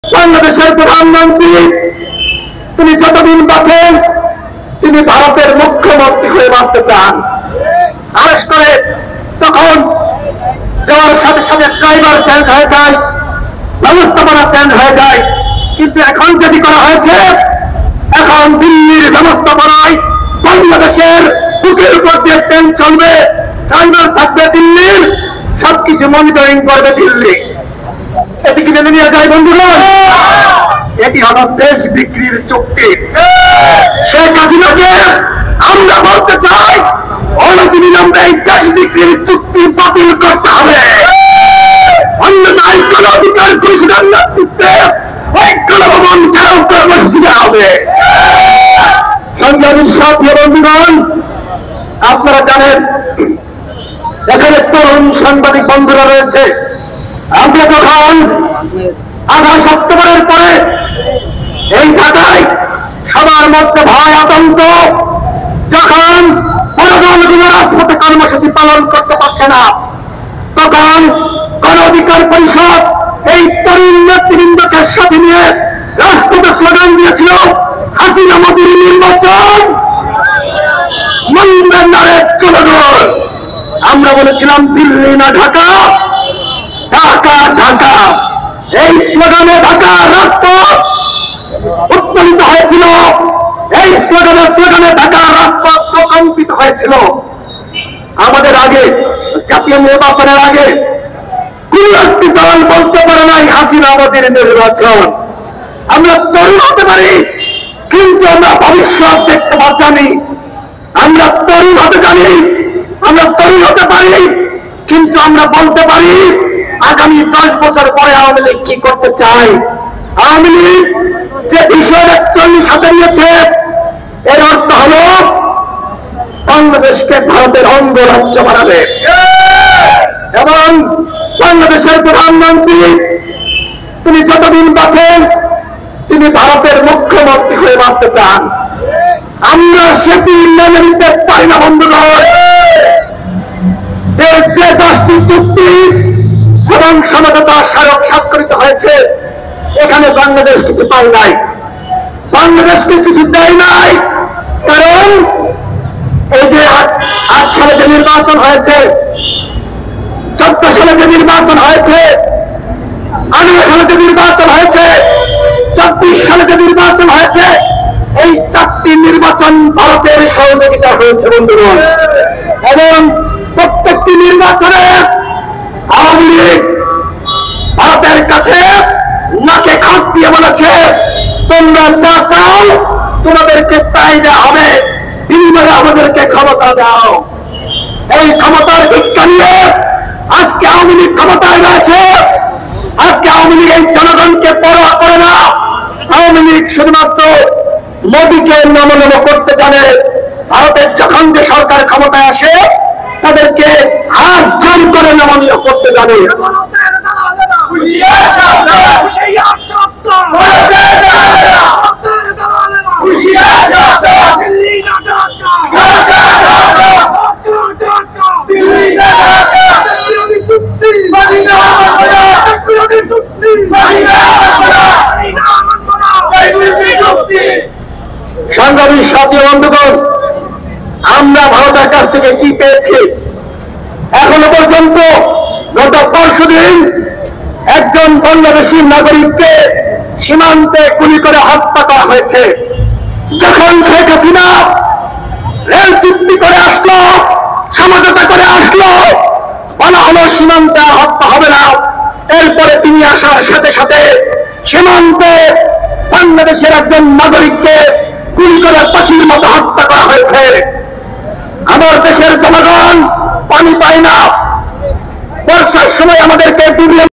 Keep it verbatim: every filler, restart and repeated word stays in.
বাংলাদেশের প্রধানমন্ত্রী তিনি যতদিন বাঁচেন তিনি ভারতের মুখ্যমন্ত্রী হয়ে বাঁচতে চান। আরেস্ট করে তখন যাওয়ার সাথে সাথে ড্রাইভার চেঞ্জ হয়ে যায়, ব্যবস্থাপনা চেঞ্জ হয়ে যায়। কিন্তু এখন যেটি করা হয়েছে, এখন দিল্লির ব্যবস্থাপনায় বাংলাদেশের বুকের উপর দিয়ে ট্রেন চলবে, ড্রাইভার থাকবে দিল্লির, সবকিছু মনিটরিং করবে দিল্লি। এটি কি মেনে নেওয়া যায় বন্ধুরা? এটি হল দেশ বিক্রির চুক্তি। শেখ হাসিনাকে আমরা বলতে চাই, অনতিবিলম্বে এই দেশ বিক্রির চুক্তি বাতিল করতে হবে। অন্যথায় কোন অধিকার পরিষদের নেতৃত্বে ওই গণভবন ঘেরাও কর্মসূচি দেওয়া হবে। সংগ্রামী সাথী বন্ধুগণ, আপনারা জানেন এখানে তরুণ সাংবাদিক বন্ধুরা রয়েছে। আমরা যখন আঠাশ অক্টোবরের পরে এই ঢাকায় সবার মধ্যে ভয় আতঙ্ক, যখন বড় দলগুলো রাজপথে কর্মসূচি পালন করতে পারছে না, তখন গণ অধিকার পরিষদ এই তরুণ নেতৃবৃন্দকে সাথে নিয়ে রাজপথে স্লোগান দিয়েছিল, হাসিনা মোদির নির্বাচন মন্দের নারে জনগণ। আমরা বলেছিলাম দিল্লি না ঢাকা, ঢাকা ঢাকা। এই স্লোগানে ঢাকা রাজপথ উত্তোলিত হয়েছিল, এই স্লোগানে স্লোগানে ঢাকা রাজপথ প্রকম্পিত হয়েছিল। আমাদের আগে জাতীয় নির্বাচনের আগে কোন একটি দল বলতে পারে নাই হাসিনা মোদির নির্বাচন। আমরা তরুণ হতে পারি, কিন্তু আমরা ভবিষ্যৎ দেখতে জানি। আমরা তরুণ হতে জানি, আমরা তরুণ হতে পারি, কিন্তু আমরা বলতে পারি আগামী দশ বছর পরে আওয়ামী লীগ কি করতে চাই। আওয়ামী লীগ যে বিষয় একচল্লিশ হাতে নিয়েছে, এর অর্থ হল বাংলাদেশকে ভারতের অঙ্গরাজ্য বানাবে। এবং বাংলাদেশের প্রধানমন্ত্রী তিনি যতদিন বাঁচেন তিনি ভারতের মুখ্যমন্ত্রী হয়ে বাঁচতে চান। আমরা সেটি মেনে নিতে পারি না বন্ধুগণ। যে দশটি চুক্তি এবং সমঝোতা স্মারক স্বাক্ষরিত হয়েছে, এখানে বাংলাদেশ কিছু পায় নাই, বাংলাদেশকে কিছু দেয় নাই। কারণ এই যে আট সালে যে নির্বাচন হয়েছে, চোদ্দ সালে যে নির্বাচন হয়েছে, আঠারো সালে যে নির্বাচন হয়েছে, চব্বিশ সালে যে নির্বাচন হয়েছে, এই চারটি নির্বাচন ভারতের সহযোগিতা হয়েছে বন্ধুগণ। এবং প্রত্যেকটি নির্বাচনে আওয়ামী লীগ ভারতের কাছে নাকে খাপ দিয়ে বলেছে, তোমরা যা চাও তোমাদেরকে তাই দেওয়া হবে, বিনিময়ে আমাদেরকে ক্ষমতা দাও। এই ক্ষমতার ভিক্ষা নিয়ে আজকে আওয়ামী লীগ ক্ষমতায় রয়েছে। আজকে আওয়ামী লীগ এই জনগণকে পরোয়া করে না। আওয়ামী লীগ শুধুমাত্র মোদীকে নমনম করতে জানে। ভারতের যখন যে সরকার ক্ষমতায় আসে, তাদেরকে হাত জোর করে নমনীয় করতে জানে। সংগ্রামী সাথী বন্ধুগণ, আমরা ভারতের কাছ থেকে কি পেয়েছি? এখনো পর্যন্ত গত পরশু দিন একজন বাংলাদেশী নাগরিককে সীমান্তে গুলি করে হত্যা করা হয়েছে। যখন শেখ হাসিনা রেল চুক্তি করে আসলো, সমঝোতা করে আসলো, বলা হলো সীমান্তে হত্যা হবে না। এরপরে তিনি আসার সাথে সাথে সীমান্তে বাংলাদেশের একজন নাগরিককে গুলি করে পাখির মতো হত্যা করা হয়েছে। আমার দেশের জনগণ পানি পায় না। বর্ষার সময় আমাদেরকে